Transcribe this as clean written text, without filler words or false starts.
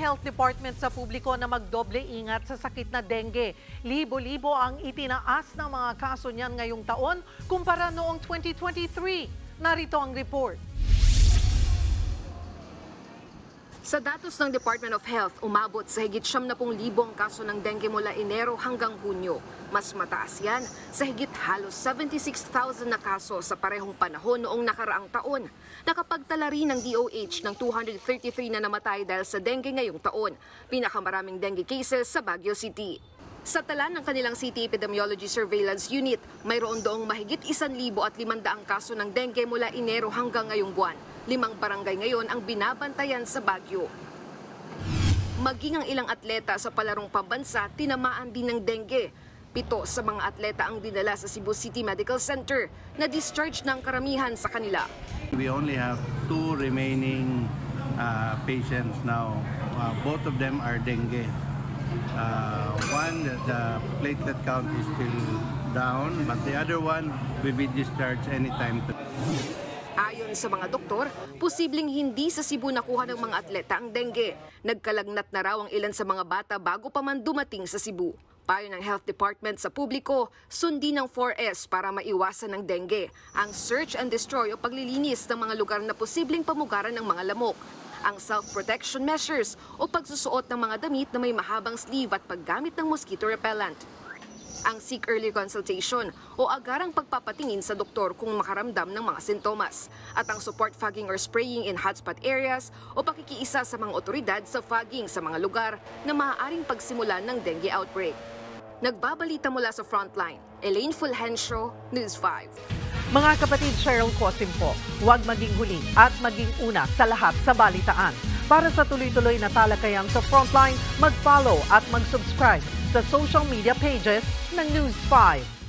Health Department sa publiko na magdoble ingat sa sakit na dengue. Libo-libo ang itinaas ng mga kaso niyan ngayong taon kumpara noong 2023. Narito ang report. Sa datos ng Department of Health, umabot sa higit 70,000 ang kaso ng dengue mula Enero hanggang Hunyo. Mas mataas yan sa higit halos 76,000 na kaso sa parehong panahon noong nakaraang taon. Nakapagtala rin ng DOH ng 233 na namatay dahil sa dengue ngayong taon. Pinakamaraming dengue cases sa Baguio City. Sa tala ng kanilang City Epidemiology Surveillance Unit, mayroon doong mahigit 1,500 kaso ng dengue mula Enero hanggang ngayong buwan. 5 barangay ngayon ang binabantayan sa Baguio. Maging ang ilang atleta sa palarong pambansa, tinamaan din ng dengue. 7 sa mga atleta ang dinala sa Cebu City Medical Center na discharge ng karamihan sa kanila. We only have 2 remaining patients now. Both of them are dengue. One, the platelet count is still down, but the other one will be discharged anytime. Ayon sa mga doktor, posibleng hindi sa Cebu nakuha ng mga atleta ang dengue. Nagkalagnat na raw ang ilan sa mga bata bago pa man dumating sa Cebu. Payo ng Health Department sa publiko, sundin ng 4S para maiwasan ng dengue. Ang search and destroy o paglilinis ng mga lugar na posibleng pamugaran ng mga lamok. Ang self-protection measures o pagsusuot ng mga damit na may mahabang sleeve at paggamit ng mosquito repellent. Ang seek early consultation o agarang pagpapatingin sa doktor kung makaramdam ng mga sintomas. At ang support fogging or spraying in hotspot areas o pakikiisa sa mga otoridad sa fogging sa mga lugar na maaaring pagsimulan ng dengue outbreak. Nagbabalita mula sa Frontline, Elaine Fulgencio, News 5. Mga kapatid, Cheryl Cosim po, huwag maging huli at maging una sa lahat sa balitaan. Para sa tuloy-tuloy na talakayan sa Frontline, mag-follow at mag-subscribe sa social media pages ng News 5.